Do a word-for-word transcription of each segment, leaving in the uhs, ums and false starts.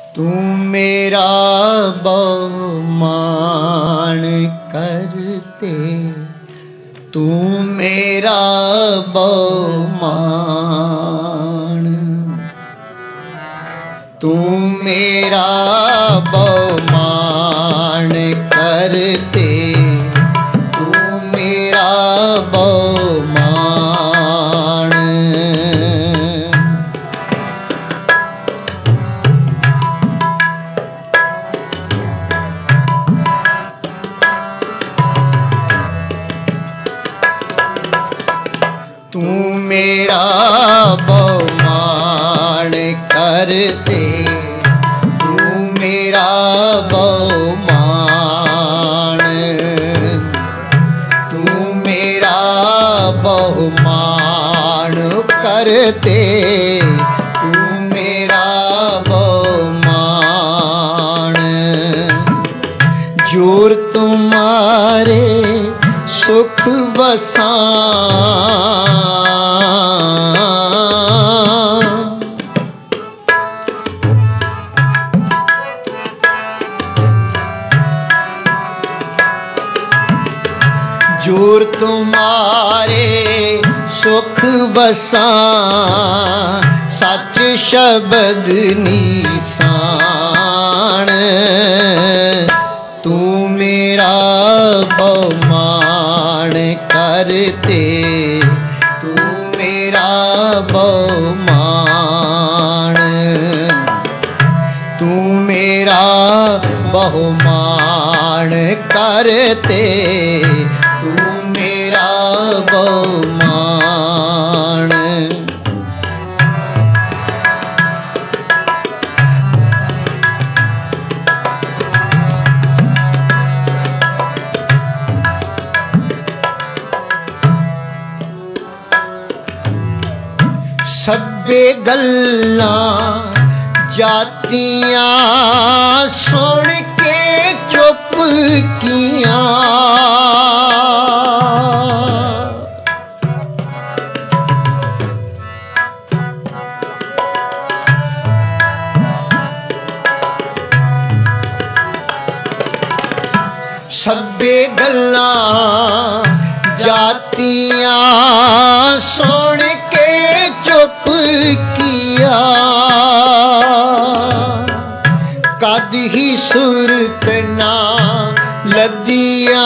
तू मेरा बहुमान करते, तू मेरा बहुमान, तू मेरा बहुमान करते, तू मेरा बहुमान। तू मेरा बहुमान करते, तू मेरा बहुमान, तू मेरा बहुमान करते, तू मेरा बहुमान। जोर तुम्हारे सुख वसान, जोर तुम्हारे सुख वसान, सच शब्द निशान। तू मेरा बहुमान करते, तू मेरा बहुमान, तू मेरा बहुमान करते, तू मेरा बहुमान। सब्बे गल्लां जातियां सुन के चुप कियां, सब्बे गल्लां जातियां सुन के चुप किया, कद ही सुरत ना लदिया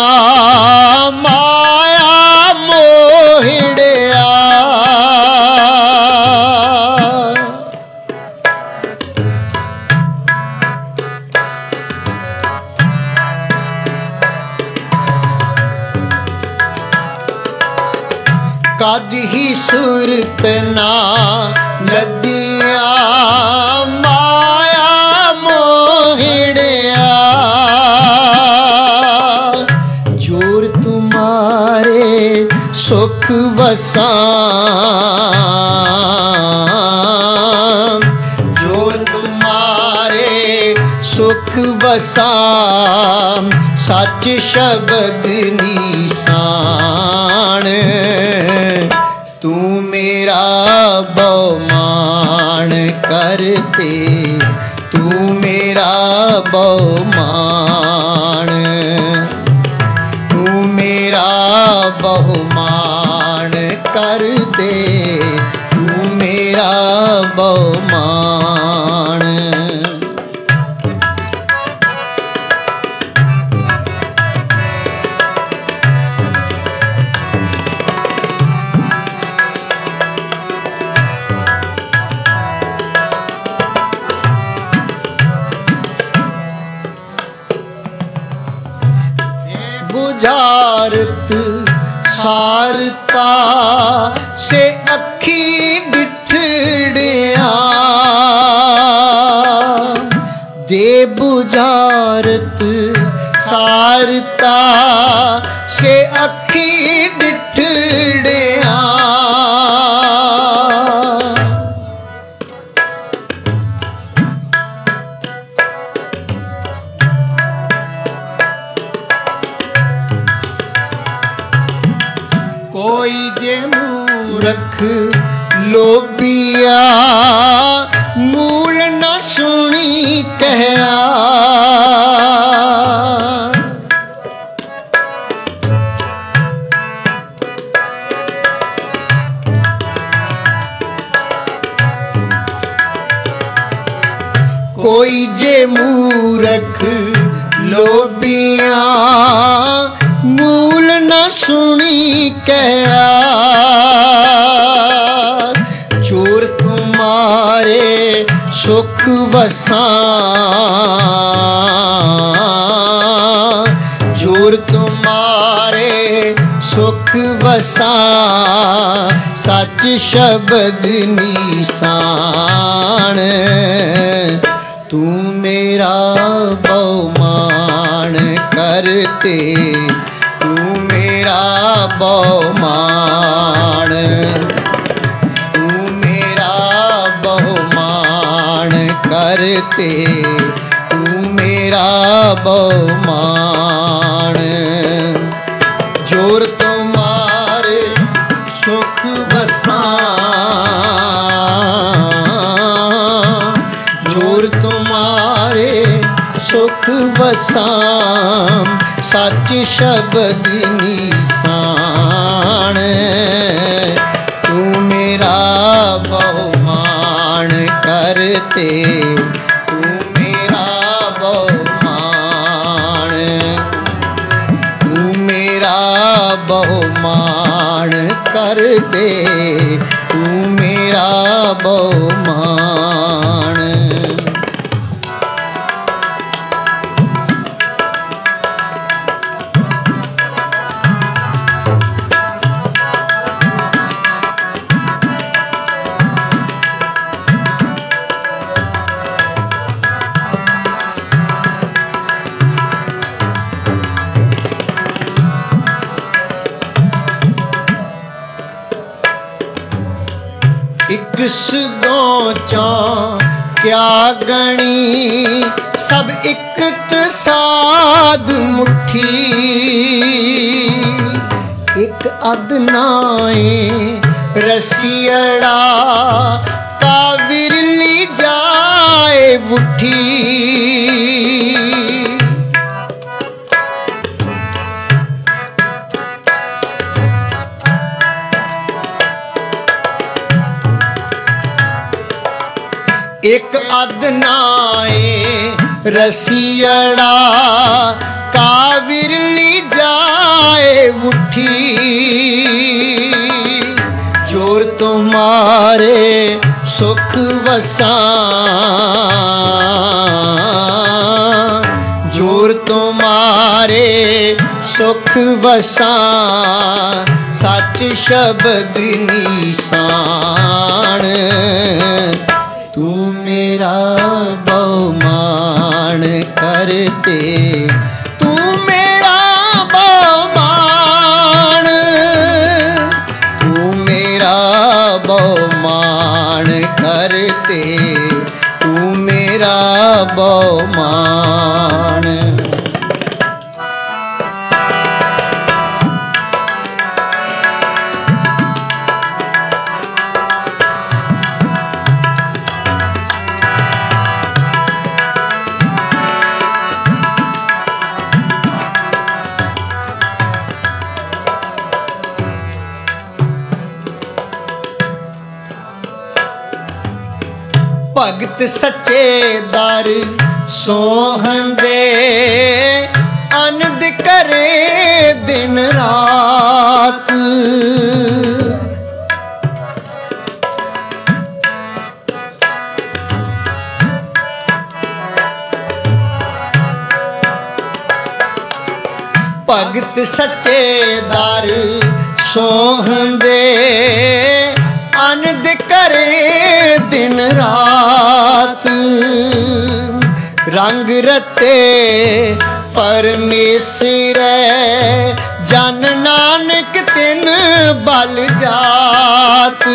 माया मोहिड़िया। कद ही सुरत ना लदिया माया मोहिड़िया। जोर तुम्हारे सुख वसान, जोर तुम्हारे सुख वसान, सच शब्द निशान। तू मेरा बहुमान करते, तू मेरा बहुमान, तू मेरा बहुमान करते, तू मेरा बहुमान। बुझारत सारता से अखी बिठड़िया, दे बुझारत सारता से अखी बिठड़िया। कोई जे मूर्ख लोभिया मूल न सुनी कहया। कोई जे मूरख लोबिया मूल न सुनी कहया। चोर तुम्हारे सुख वसा, चोर तुम्हारे सुख वसा, सच शब्द निशान। तू मेरा बहुमान करते, तू मेरा बहुमान, तू मेरा बहुमान करते, तू मेरा बहुमान। जोर तुम्हारे सुख वसा, जोर तुम्हारे सुख वसा, सच शब्द निशान। तू मेरा बहुमान करते, तू मेरा बहुमान, तू मेरा बहुमान करते, तू मेरा बहुमान। इक सदों चौ क्या गणी, सब एक साध मुट्ठी। एक अदनाए रसियड़ा का विरली जाए बुठी। एक अदनाए रसियड़ा का विरली जाए उठी। जोर तुम्हारे सुख वसा, जोर तुम्हारे सुख वसा, सच शब्द निशान। तू मेरा बहुमान करते, तू मेरा बहुमान, तू मेरा बहुमान करते, तू मेरा बहुमान। भगत सच्चे दर सोहंदे, आनंद करे दिन रात। भगत सच्चे दर सोहंदे, आनंद करे दिन रात। रंग रते परमेश्वर, जन नानक तिन बल जात।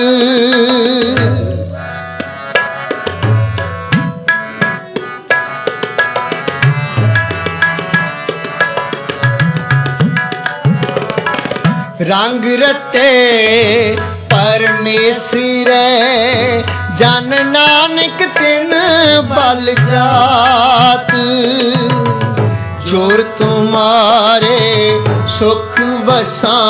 रंग रते परमेश्वर, जन नानक तिन बल जात। जोर तुम्हारे सुख वसां,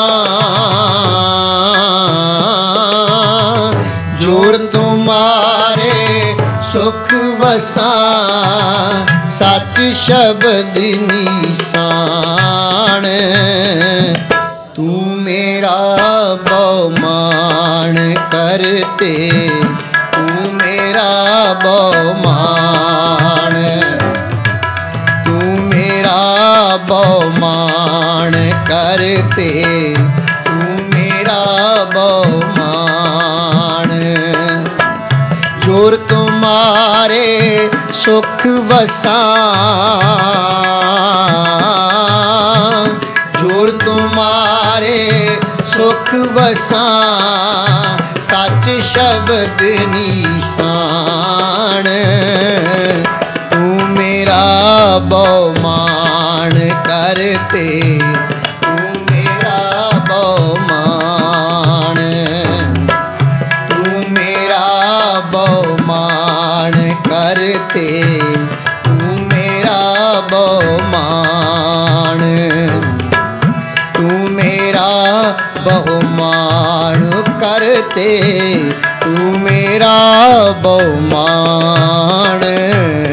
जोर तुम्हारे सुख वसां, सच शब्द निशान। तू मेरा बहुमान करते, तू मेरा बहुमान, तू मेरा बहुमान करते, तू मेरा बहुमान। जोर तुम्हारे सुख वसां, जोर तुम्हारे सुख वसां, सच शब्द निशान। तू मेरा बहुमान करते, तू मेरा बहुमान, तू मेरा बहुमान करते, तू मेरा बहुमान, तू मेरा बहुमान करते, तू मेरा बहुमान।